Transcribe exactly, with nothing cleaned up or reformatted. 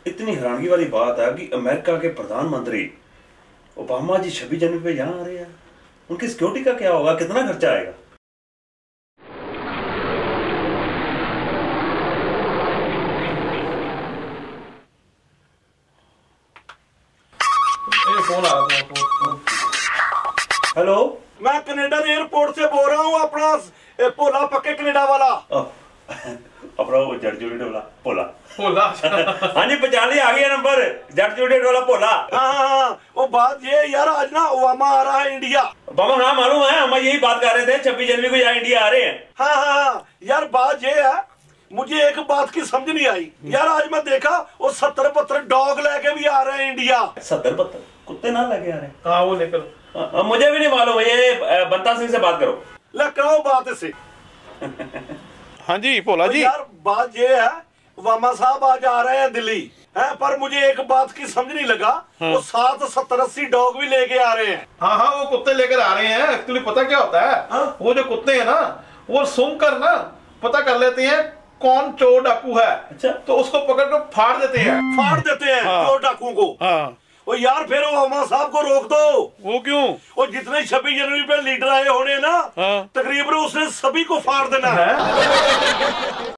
इतनी हैरानगी वाली बात है कि अमेरिका के प्रधानमंत्री ओबामा जी छब्बीस जनवरी पे यहाँ आ रहे हैं। उनकी सिक्योरिटी का क्या होगा, कितना खर्चा आएगा? फोन आ रहा। हेलो, मैं कनाडा एयरपोर्ट से बोल रहा हूँ, अपना भोला पक्के कनाडा वाला। अपना वो जट जोड़ेड वाला भोला। भोला हाँ जी, पहचान लिया, आ गया नंबर, जट जोड़ेड वाला भोला। हाँ हाँ हाँ, वो बात ये यार, आज ना ओबामा आ रहा है इंडिया। बाबा हाँ मालूम है, हम यही बात कर रहे थे, छब्बीस जनवरी को यहाँ इंडिया आ रहे हैं। हाँ हाँ हाँ यार, बात ये है, मुझे एक बात की समझ नहीं आई यार। आज मैं देखा वो सत्तर पत्थर डॉग लेके भी आ रहे हैं इंडिया। सत्तर पत्थर कुत्ते ना लेके आ रहे हैं? हाँ वो निकल। आ, मुझे भी नहीं मालूम, ये बंता सिंह से बात करो। ले करो बात इसे। हाँ जी भोला जी। यार बात ये है, ओबामा साहब आज आ रहे हैं दिल्ली है, पर मुझे एक बात की समझ नहीं लगा। हाँ। वो सात सत्तर अस्सी डॉग भी लेके आ रहे हैं। हाँ हाँ, वो कुत्ते लेकर आ रहे हैं। एक्चुअली पता क्या होता है, हाँ? वो जो कुत्ते हैं ना, वो सुन कर ना पता कर लेते हैं कौन चोर डाकू है। अच्छा, तो उसको पकड़ कर फाड़ देते हैं। फाड़ देते हैं हाँ। चोर डाकू को। हाँ। वो यार फिर ओबामा साहब को रोक दो। वो क्यों? वो जितने छब्बीस जनवरी पे लीडर आए होने ना, हाँ। तकरीबन उसने सभी को फाड़ देना है।